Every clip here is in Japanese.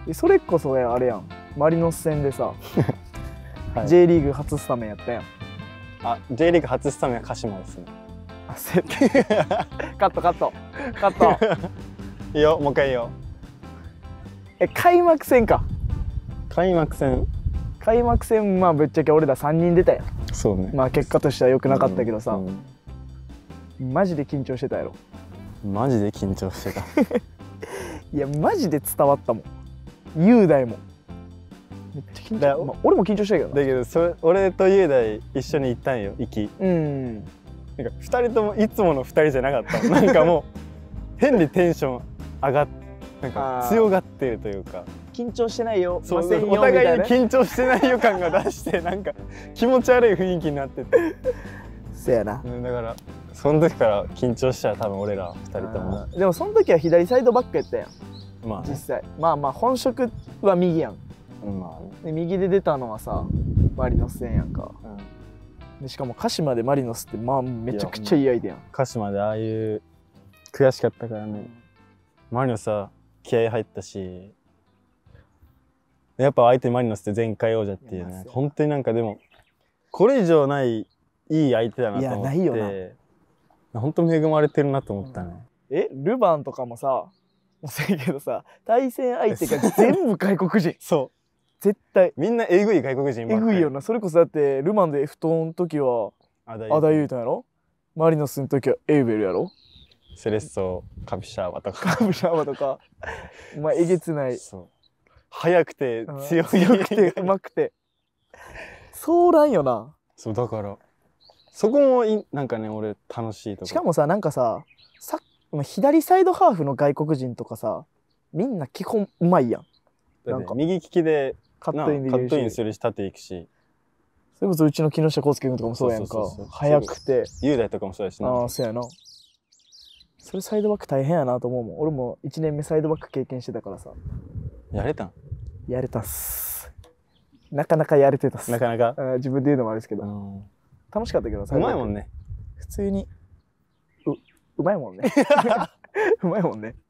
それこそあれやん、マリノス戦でさ、 はい、 J リーグ初スタメンやったやん。 あ、J リーグ初スタメンは鹿島ですね。 あ、せカットカットカット。 いいよ、もう一回いいよ。 開幕戦か。 開幕戦。 開幕戦、まあぶっちゃけ俺ら3人出たやん。 そうね。 まあ結果としては良くなかったけどさ、 うん、 マジで緊張してたやろ。 マジで緊張してた。 いやマジで伝わったもん。雄大もめっちゃ緊張、まあ、俺も緊張したけどな。 だけど俺と雄大一緒に行ったんよ、行き。 うん。 なんか2人ともいつもの2人じゃなかったなんかもう変にテンション上がって、なんか強がってるというか、 緊張してないよ、 そう、 ませんよお互いにみたいな。 緊張してない予感が出してなんか気持ち悪い雰囲気になってて。 そやな。 だからその時から緊張したら多分俺ら2人とも。 でもその時は左サイドバックやったやん。 まあ、ね、 実際まあまあ本職は右やん。 まあね、 で右で出たのはさマリノス戦やんか、でしかも鹿島でマリノスってまあめちゃくちゃいい相手やん。 鹿島でああいう悔しかったからね。マリノスは気合入ったし、やっぱ相手マリノスって前回王者っていうね、本当になんかでもこれ以上ないいい相手だなと思って。いやないよな。本当に恵まれてるなと思ったね。 ルヴァンとかもさ、せやけどさ、対戦相手が全部外国人。 そう。 絶対。 みんなえぐい外国人ばっかり。 えぐいよな。それこそだってルヴァンで F トの時はアダユータやろ。マリノスの時はエウベルやろ。 セレッソ、カビシャーバとか。 カビシャーバとか。まあえげつない。 そう。速くて強くてうまくて。そうなんよな。 そうだから。そこもなんかね、俺楽しいとこ。 しかもさ、なんかさ、左サイドハーフの外国人とかさ、みんな基本うまいやん。 なんか右利きでカットインするし、縦行くし。 それこそうちの木下康介君とかもそうやんか。速くて。 雄大とかもそうやしな。 ああ、そうやな。それサイドバック大変やなと思うもん。俺も1年目サイドバック経験してたからさ。 やれたん？ やれたっす。なかなかやれてたっす。 なかなか自分で言うのもあれですけど。楽しかったけど、 うまいもんね。 普通に。うまいもんね。うまいもんね。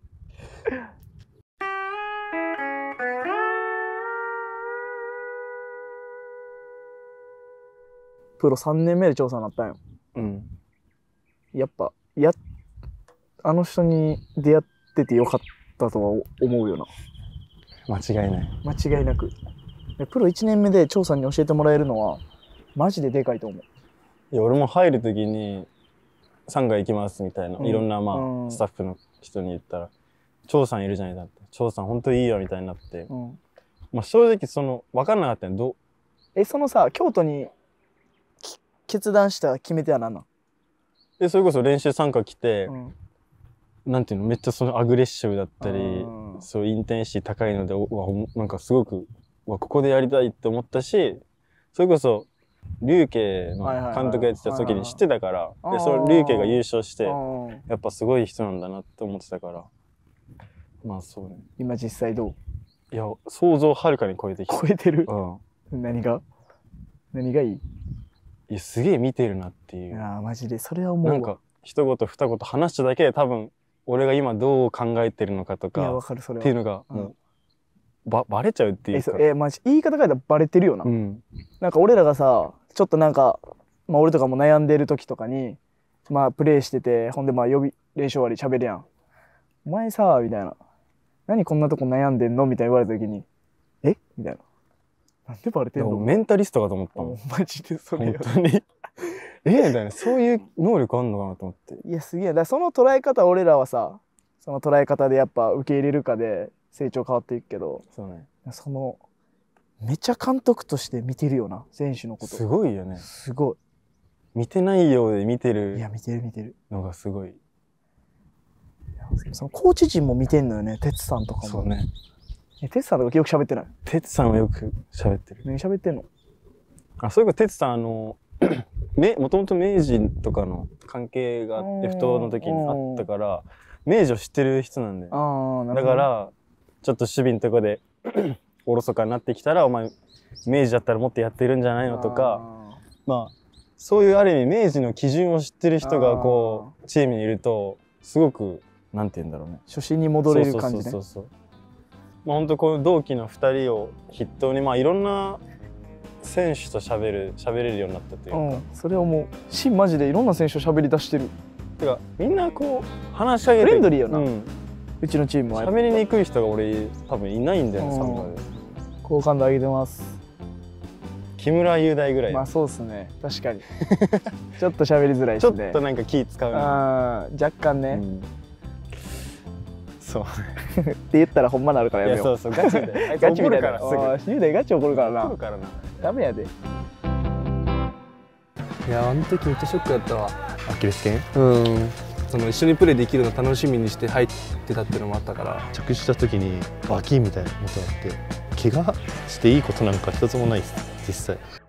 プロ3年目で調査になったんよ。 うん。 やっぱあの人に出会っててよかったとは思うよな。 間違いない。 間違いなく。プロ1年目で調査に教えてもらえるのはマジででかいと思う。 いや俺も入る時に3階行きますみたいな、いろんなまあスタッフの人に言ったら張さんいるじゃないだって、張さん本当にいいよみたいになって、まあ正直その分かんなかったよ。 そのさ京都に決断した決め手は何なん？ それこそ練習参加来て、なんていうの、めっちゃそのアグレッシブだったり、そうインテンシティ高いので、なんかすごくここでやりたいって思ったし、それこそ龍慶の監督やってた時に知ってたから、でその龍慶が優勝してやっぱすごい人なんだなって思ってたから、まあそうね。 今実際どう？ いや想像をはるかに超えてきた。 超えてる？何がいい？ いやすげえ見てるなっていう。 ああマジでそれは思うわ。 なんか一言二言話しただけで多分俺が今どう考えてるのかとかっていうのがもうバレちゃうっていうか。 マジ言い方変えたらバレてるよな。なんか俺らがさちょっとなんか、まあ、俺とかも悩んでる時とかにまあプレイしてて、ほんでまあ練習終わり喋るやん。お前さみたいな、何こんなとこ悩んでんのみたいに言われた時にみたいな。なんでバレてんの？ メンタリストかと思ったもん。 マジでそれよ。 本当にみたいな、そういう能力あんのかなと思って。 いやすげえ。だからその捉え方、俺らはさその捉え方でやっぱ受け入れるかで成長変わっていくけど、 そうね。 そのめちゃ監督として見てるよな、選手のこと。 すごいよね。 すごい。 見てないようで見てる。 いや見てるのがすごい。 そのコーチ陣も見てんのよね、哲さんとかも。 そうね。 哲さんとかよく喋ってない？ 哲さんはよく喋ってる。 何喋ってんの？ そういえば哲さんもともと明治とかの関係がF東の時にあったから明治を知ってる人なんで、だからちょっと守備のとこでおろそかになってきたら、お前明治だったらもっとやってるんじゃないのとか、まあそういうある意味明治の基準を知ってる人がこうチームにいるとすごくなんて言うんだろうね、 初心に戻れる感じね。 まあ本当この同期の2人を筆頭にまあいろんな選手と喋れるようになったというか、 それはもう真マジでいろんな選手と喋り出してる。 てかみんなこう話しかけてフレンドリーよな、うちのチームは。 喋りにくい人が俺多分いないんだよね、サッカーで。 好感度上げてます。 木村雄大ぐらい。 まあそうっすね、確かにちょっと喋りづらいしね。 ちょっとなんか気使うね。 若干ね、 そうって言ったらほんまなるからやめよう。 そうガチでガチみたいな。雄大ガチ怒るからな。ダメやで。 いや、あの時めっちゃショックだったわ。 アキレス腱？ その一緒にプレーできるの楽しみにして入ってたっていうのもあったから。 着地した時にバキンみたいな音があって、怪我していいことなんか一つもないです実際。